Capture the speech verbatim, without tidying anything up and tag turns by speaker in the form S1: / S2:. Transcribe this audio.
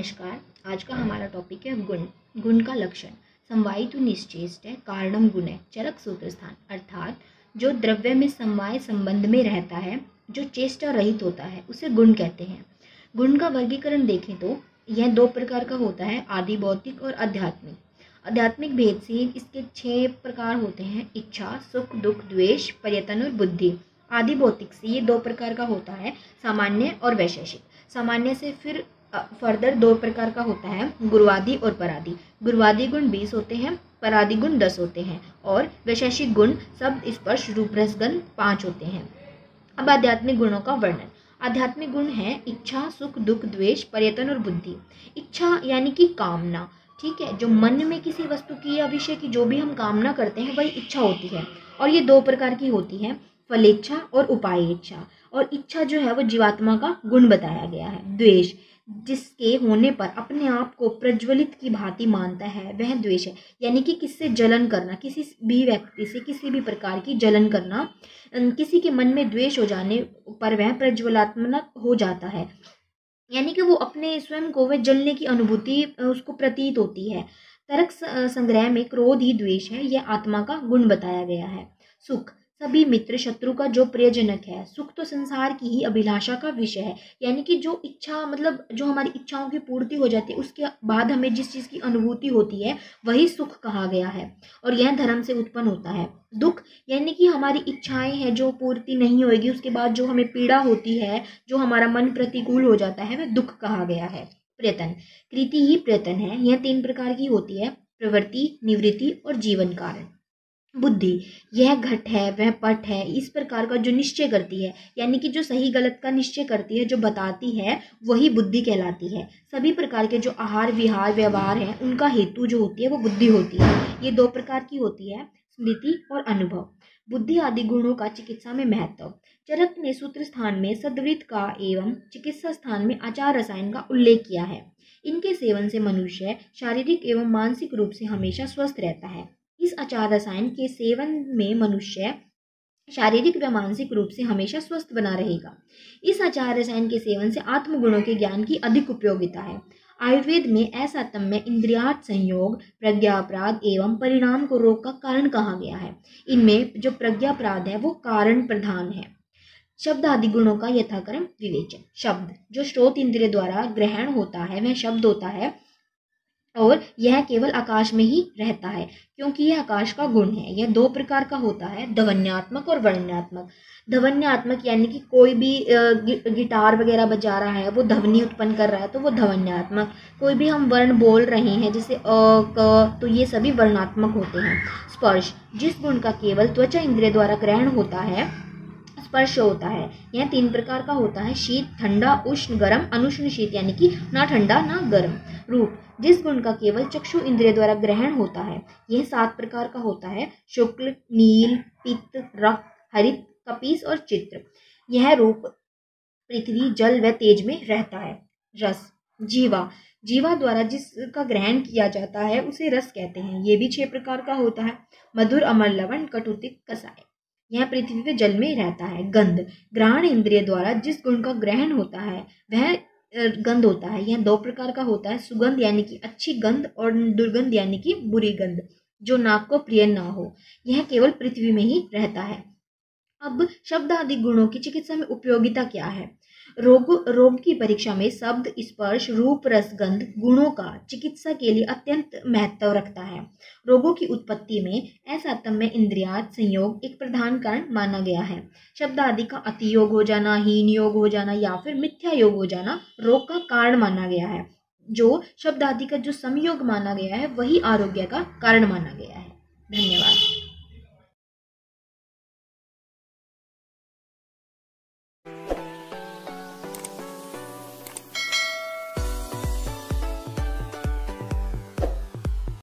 S1: नमस्कार। आज का हमारा टॉपिक है गुण। गुण का लक्षण। समवायी तो निश्चेष्ट है, कारणम गुण है, चरक सूत्र स्थान। अर्थात जो द्रव्य में समवाय संबंध में रहता है, जो चेष्टा रहित होता है, उसे गुण कहते हैं। गुण का वर्गीकरण देखें तो यह दो प्रकार का होता है, आदि भौतिक और आध्यात्मिक। आध्यात्मिक भेद से इसके छह प्रकार होते हैं: इच्छा, सुख, दुख, द्वेष, पर्यतन और बुद्धि। आदि भौतिक से ये दो प्रकार का होता है, सामान्य और वैशेषिक। सामान्य से फिर फर्दर दो प्रकार का होता है, गुरुवादी और परादी। गुरुवादी गुण बीस होते हैं, परादी गुण दस होते हैं और वैशेषिक गुण शब्द, स्पर्श, रूप, रस, गंध पांच होते हैं। अब आध्यात्मिक गुणों का वर्णन। आध्यात्मिक गुण है इच्छा, सुख, दुख, द्वेष, पर्यतन और बुद्धि। इच्छा यानी कि कामना, ठीक है, जो मन में किसी वस्तु की या विषय की जो भी हम कामना करते हैं वही इच्छा होती है। और ये दो प्रकार की होती है, फलेच्छा और उपाय इच्छा। और इच्छा जो है वो जीवात्मा का गुण बताया गया है। द्वेष, जिसके होने पर अपने आप को प्रज्वलित की भांति मानता है, वह द्वेष है। यानी कि किससे जलन करना, किसी भी व्यक्ति से किसी भी प्रकार की जलन करना, किसी के मन में द्वेष हो जाने पर वह प्रज्वलात्मक हो जाता है, यानी कि वो अपने स्वयं को वह जलने की अनुभूति उसको प्रतीत होती है। तर्क संग्रह में क्रोध ही द्वेष है, यह आत्मा का गुण बताया गया है। सुख, सभी मित्र शत्रु का जो प्रियजनक है। सुख तो संसार की ही अभिलाषा का विषय है, यानी कि जो इच्छा, मतलब जो हमारी इच्छाओं की पूर्ति हो जाती है, उसके बाद हमें जिस चीज़ की अनुभूति होती है वही सुख कहा गया है, और यह धर्म से उत्पन्न होता है। दुख, यानी कि हमारी इच्छाएं हैं जो पूर्ति नहीं होगी, उसके बाद जो हमें पीड़ा होती है, जो हमारा मन प्रतिकूल हो जाता है, वह दुख कहा गया है। प्रयतन, कृति ही प्रयतन है। यह तीन प्रकार की होती है, प्रवृत्ति, निवृत्ति और जीवन कारण। बुद्धि, यह घट है, वह पट है, इस प्रकार का जो निश्चय करती है, यानी कि जो सही गलत का निश्चय करती है, जो बताती है, वही बुद्धि कहलाती है। सभी प्रकार के जो आहार विहार व्यवहार है, उनका हेतु जो होती है वो बुद्धि होती है। ये दो प्रकार की होती है, स्मृति और अनुभव। बुद्धि आदि गुणों का चिकित्सा में महत्व। चरक ने सूत्र स्थान में सद्वृत्त का एवं चिकित्सा स्थान में आचार रसायन का उल्लेख किया है। इनके सेवन से मनुष्य शारीरिक एवं मानसिक रूप से हमेशा स्वस्थ रहता है। इस आचार रसायन के सेवन में मनुष्य शारीरिक व मानसिक रूप से हमेशा स्वस्थ बना रहेगा। इस आचार रसायन के सेवन से आत्मगुणों के ज्ञान की अधिक उपयोगिता है। आयुर्वेद में असंयम, इंद्रियार्थ संयोग, प्रज्ञापराध एवं परिणाम को रोग का कारण कहा गया है। इनमें जो प्रज्ञापराध है वो कारण प्रधान है। शब्द आदि गुणों का यथाक्रम विवेचन। शब्द, जो श्रोत इंद्रिय द्वारा ग्रहण होता है, वह शब्द होता है और यह केवल आकाश में ही रहता है, क्योंकि यह आकाश का गुण है। यह दो प्रकार का होता है, ध्वन्यात्मक और वर्णनात्मक। ध्वन्यात्मक यानी कि कोई भी गिटार वगैरह बजा रहा है, वो ध्वनि उत्पन्न कर रहा है, तो वो ध्वन्यात्मक। कोई भी हम वर्ण बोल रहे हैं जैसे अ क, तो ये सभी वर्णात्मक होते हैं। स्पर्श, जिस गुण का केवल त्वचा इंद्रिय द्वारा ग्रहण होता है, स्पर्श होता है। यह तीन प्रकार का होता है, शीत, ठंडा, उष्ण, गर्म, अनुष्ण शीत, यानी कि ना ठंडा ना गर्म। रूप, जिस गुण का केवल चक्षु इंद्रिय द्वारा ग्रहण होता है, यह सात प्रकार का होता है, शुक्ल, नील, पित्त, रक्त, हरित, कपीस और चित्र। यह रूप पृथ्वी, जल व तेज में रहता है। रस, जीवा, जीवा द्वारा जिसका ग्रहण किया जाता है उसे रस कहते हैं। ये भी छह प्रकार का होता है, मधुर, अमर, लवण, कटु, तिक्त, कसाय। यह पृथ्वी पे जल में रहता है। गंध, ग्रहण इंद्रिय द्वारा जिस गुण का ग्रहण होता है वह गंध होता है। यह दो प्रकार का होता है, सुगंध यानी कि अच्छी गंध और दुर्गंध यानी कि बुरी गंध, जो नाक को प्रिय ना हो। यह केवल पृथ्वी में ही रहता है। अब शब्द आदि गुणों की चिकित्सा में उपयोगिता क्या है? रोग रोग की परीक्षा में शब्द, स्पर्श, रूप, रस, गंध गुणों का चिकित्सा के लिए अत्यंत महत्व रखता है। रोगों की उत्पत्ति में असंयम इंद्रियार्थ संयोग एक प्रधान कारण माना गया है। शब्द आदि का अति योग हो जाना, हीन योग हो जाना या फिर मिथ्या योग हो जाना रोग का कारण माना गया है। जो शब्द आदि का जो समयोग माना गया है वही आरोग्य का कारण माना गया है। धन्यवाद।